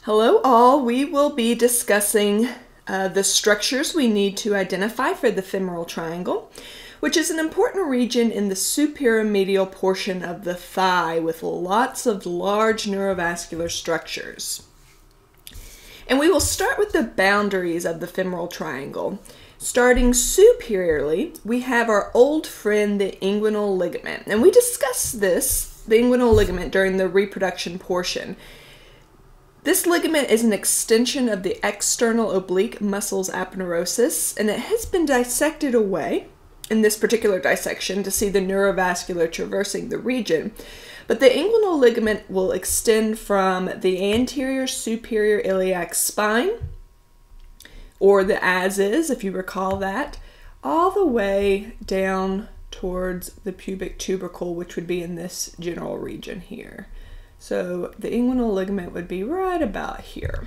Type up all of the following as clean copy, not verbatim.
Hello all, we will be discussing the structures we need to identify for the femoral triangle, which is an important region in the superior medial portion of the thigh with lots of large neurovascular structures. And we will start with the boundaries of the femoral triangle. Starting superiorly, we have our old friend, the inguinal ligament. And we discussed this, the inguinal ligament, during the reproduction portion. This ligament is an extension of the external oblique muscles aponeurosis, and it has been dissected away in this particular dissection to see the neurovascular traversing the region. But the inguinal ligament will extend from the anterior superior iliac spine, or the as-is, if you recall that, all the way down towards the pubic tubercle, which would be in this general region here. So the inguinal ligament would be right about here.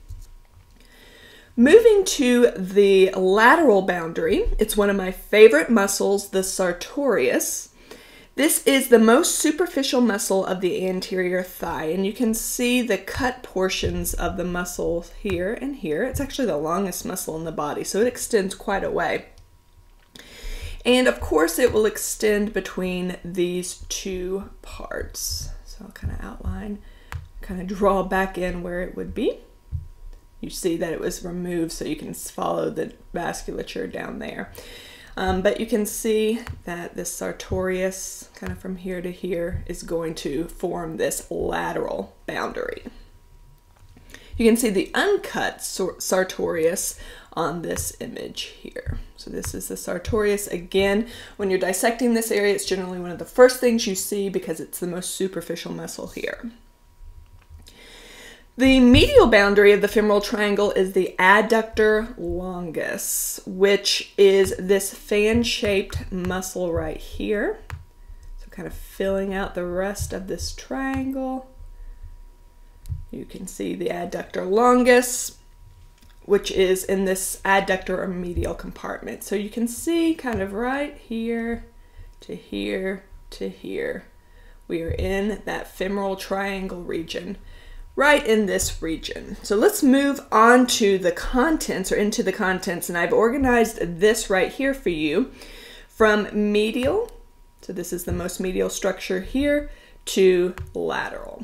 Moving to the lateral boundary, it's one of my favorite muscles, the Sartorius. This is the most superficial muscle of the anterior thigh, and you can see the cut portions of the muscle here and here. It's actually the longest muscle in the body, so it extends quite a way. And of course, it will extend between these two parts. So I'll kind of outline, kind of draw back in where it would be. You see that it was removed so you can follow the vasculature down there. But you can see that this Sartorius, kind of from here to here, is going to form this lateral boundary. You can see the uncut Sartorius on this image here. So this is the Sartorius. Again, when you're dissecting this area, it's generally one of the first things you see because it's the most superficial muscle here. The medial boundary of the femoral triangle is the adductor longus, which is this fan-shaped muscle right here. So kind of filling out the rest of this triangle. You can see the adductor longus, which is in this adductor or medial compartment. So you can see kind of right here to here to here. We are in that femoral triangle region, right in this region. So let's move on to the contents, or into the contents, and I've organized this right here for you from medial, so this is the most medial structure here, to lateral.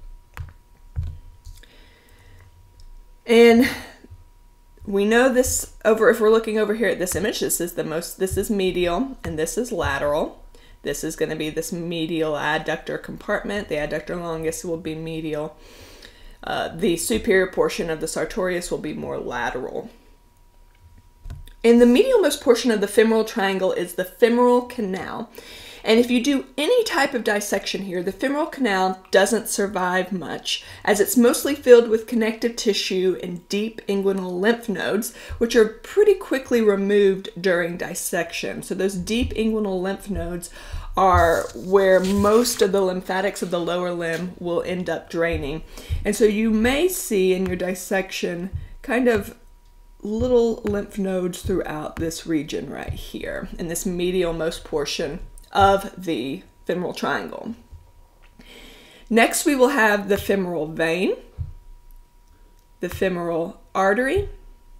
And we know this if we're looking over here at this image, this is medial and this is lateral. This is going to be this medial adductor compartment. The adductor longus will be medial. The superior portion of the Sartorius will be more lateral. And the medialmost portion of the femoral triangle is the femoral canal. And if you do any type of dissection here, the femoral canal doesn't survive much, as it's mostly filled with connective tissue and deep inguinal lymph nodes, which are pretty quickly removed during dissection. So those deep inguinal lymph nodes are where most of the lymphatics of the lower limb will end up draining. And so you may see in your dissection kind of little lymph nodes throughout this region right here, in this medialmost portion of the femoral triangle. Next, we will have the femoral vein, the femoral artery,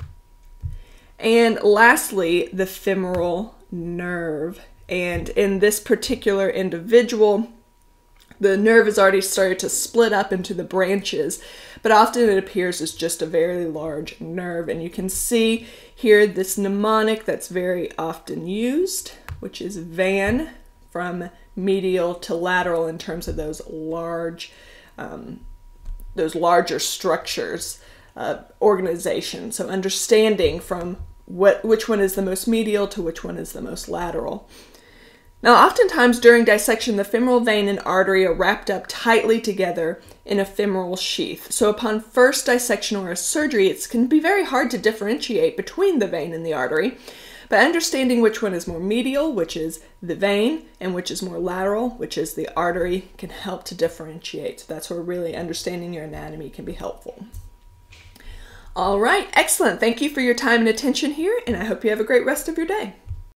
and lastly, the femoral nerve. And in this particular individual, the nerve has already started to split up into the branches, but often it appears as just a very large nerve. And you can see here this mnemonic that's very often used, which is VAN, from medial to lateral in terms of those larger structures, organization. So understanding from which one is the most medial to which one is the most lateral. Now, oftentimes during dissection, the femoral vein and artery are wrapped up tightly together in a femoral sheath. So upon first dissection or a surgery, it can be very hard to differentiate between the vein and the artery. But understanding which one is more medial, which is the vein, and which is more lateral, which is the artery, can help to differentiate. So that's where really understanding your anatomy can be helpful. All right, excellent. Thank you for your time and attention here, and I hope you have a great rest of your day.